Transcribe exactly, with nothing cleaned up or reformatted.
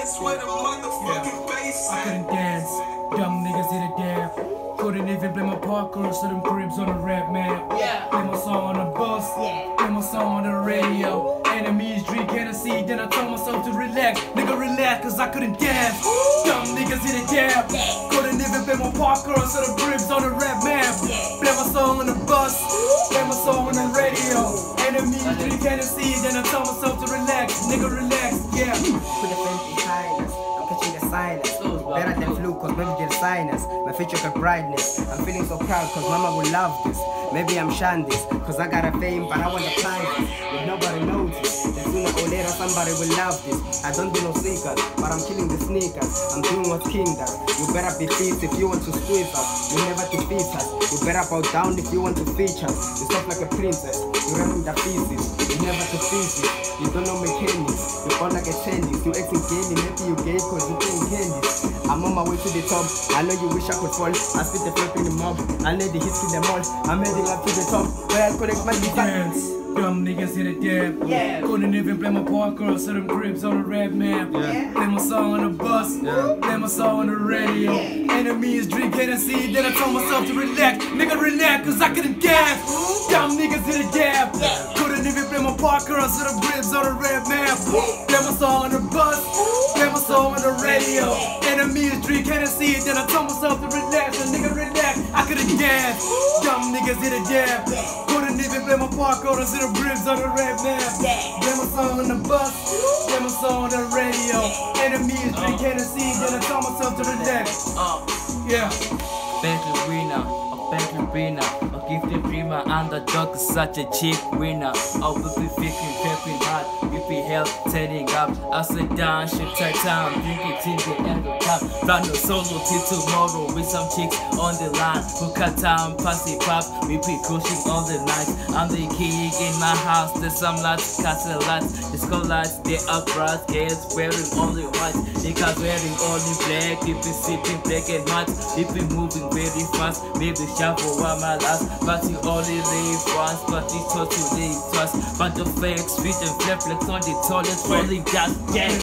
dance with a motherfucking bass. I couldn't dance, dumb niggas hit a dab. Couldn't even play my parkour, so them cribs on the rap map. Yeah. Play my song on the bus, Yeah. play my song on the radio. Enemies drink Hennessy, then I told myself to relax. Nigga relax, cause I couldn't dance. Dumb niggas hit a dab. Couldn't even play my parkour, so the cribs on the rap map. Play my song on the bus, play my song on the radio. Enemies drink Hennessy, then I told myself to relax. Nigga relax, yeah. Put the fence behind us, I'm catching the silence. Better than flu, cause maybe they'll sign us. My future got brightness, I'm feeling so proud, cause mama will love this. Maybe I'm shan this, cause I got a fame, but I want to climb this. If nobody notice, then sooner or later somebody will love this. I don't do no secret, but I'm killing the sneakers. I'm doing what king does. You better be fit if you want to squeeze us. You never defeat us. You better bow down if you want to feature us. You soft like a princess, you run with the pieces. You never to pieces, you don't know mechanics. You fall like a tennis, you acting gaming, maybe you gay cause you playing candies. I'm on my way to the top, I know you wish I could fall. I spit the flip in the mob, I lay the hits in the mall. I'm heading up to the top, where I collect my dance. Dumb niggas hit a dab. Yeah. Couldn't even play my parkour, so them cribs on the rap map. Yeah. Play my song on the bus, Yeah. play my song on the radio. Yeah. Enemies drink Hennessy, then I told myself to relax. Nigga relax, cause I couldn't dance. Dumb niggas hit a dab. Yeah. Couldn't even play my parkour, so the cribs on the rap map. Play my song on the bus, play my song on the radio. Enemies drink Hennessy, then I told myself to relax. So nigga relax, I couldn't dance. Dumb niggas hit a dab. Couldn't even play my parkour, so the cribs on the rap map. Play my song on the bus, play my song on the radio. Enemies drink Hennessy, then I told myself to relax. Yeah. Battle winner, a battle winner, a gifted dreamer, underdog is such a cheap winner. I will be faking, prepping hard, we be hell, setting up. I sit down, shit tight time, drink it in the end of time. Run no solo till tomorrow with some chicks on the line. Who cut time, pass it pop, we be pushing all the night. I'm the king in my house, there's some lights, castle lights, disco lights, they up bright, girls wearing only white, niggas wearing only black, we be sipping black and white, we be moving very fast, maybe shuffle while my last, but you only live once, but you taught to live twice, but the fakes, sweet and flat flex on the toilet, rolling just gang.